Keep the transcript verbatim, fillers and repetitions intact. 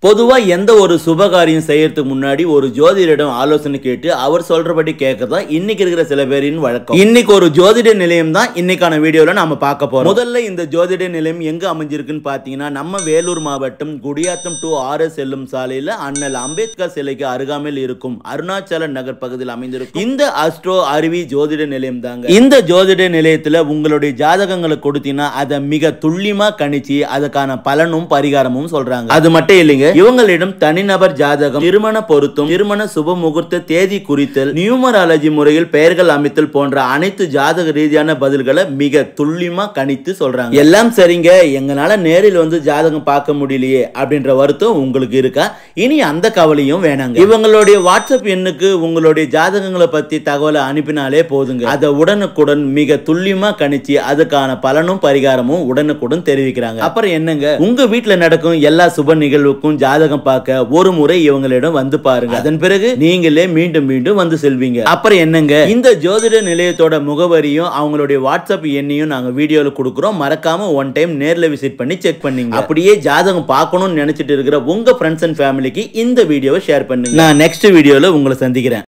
பொதுவா எந்த ஒரு சுபகாரியம் செய்யறதுக்கு முன்னாடி ஒரு ஜோதிடரிடம் ஆலோசனை கேட்டு அவர் சொல்றபடி கேட்கறதா இன்னைக்கு இருக்கிற சில பேரின் வழக்கம். இன்னைக்கு ஒரு ஜோதிட நிலையம் தான் இன்னைக்கான வீடியோல நாம பார்க்க போறோம். முதல்ல இந்த ஜோதிட நிலையம் எங்க அமைஞ்சிருக்குன்னு பாத்தீங்கன்னா நம்ம வேலூர் மாவட்டம் குடியாத்தம் டு ஆர் எஸ் செல்லும் சாலையில அண்ணல் அம்பேத்கர் சிலைக்கு அருகாமையில் இருக்கும் அருணாச்சல நகர் பகுதியில் அமைந்திருக்கும் இந்த அஸ்ட்ரோ அருவி ஜோதிட நிலையம் தாங்க. இந்த ஜோதிட நிலையத்துல உங்களுடைய ஜாதகங்களை கொடுத்தீங்கன்னா அதை மிக துல்லியமா கணிச்சு அதுக்கான பலனும் பரிகாரமும் சொல்றாங்க. அது மட்டும் இல்லைங்க, இவங்களிடம் தனிநபர் ஜாதகம், திருமண பொருத்தம், திருமண சுப முகூர்த்த தேதி குறித்தல், நியூமராலஜி முறையில் பெயர்கள் அமைத்தல் போன்ற அனைத்து ஜாதக ரீதியான பதில்களை மிக துல்லியமா கணித்து சொல்றாங்க. எல்லாம் சரிங்க, எங்களால நேரில் வந்து ஜாதகம் பார்க்க முடியலையே அப்படின்ற வருத்தம் உங்களுக்கு இருக்கா? இனி அந்த கவலையும் வேணாங்க. இவங்களுடைய வாட்ஸ்அப் எண்ணுக்கு உங்களுடைய ஜாதகங்களை பத்தி தகவலை அனுப்பினாலே போதுங்க. அதை உடனுக்குடன் மிக துல்லியமா கணிச்சு அதுக்கான பலனும் பரிகாரமும் உடனுக்குடன் தெரிவிக்கிறாங்க. அப்புறம் என்னங்க, உங்க வீட்டுல நடக்கும் எல்லா சுப நிகழ்வுக்கும் ஜாதகம் பார்க்க ஒரு முறை இவங்களிடம் வந்து பாருங்க. அதன் பிறகு நீங்களே மீண்டும் மீண்டும் வந்து செல்வீங்க. அப்புறம் என்னங்க, இந்த ஜோதிட நிலையத்தோட முகவரியும் அவங்களுடைய வாட்ஸ்அப் எண்ணையும் நாங்க வீடியோல கொடுக்கிறோம். மறக்காம ஒன் டைம் நேர்ல விசிட் பண்ணி செக் பண்ணீங்க. அப்படியே ஜாதகம் பார்க்கணும்னு நினைச்சிட்டு இருக்கிற உங்க ஃப்ரெண்ட்ஸ் அண்ட் ஃபேமிலிக்கு இந்த வீடியோவை ஷேர் பண்ணுங்க. நான் நெக்ஸ்ட் வீடியோல உங்களை சந்திக்கிறேன்.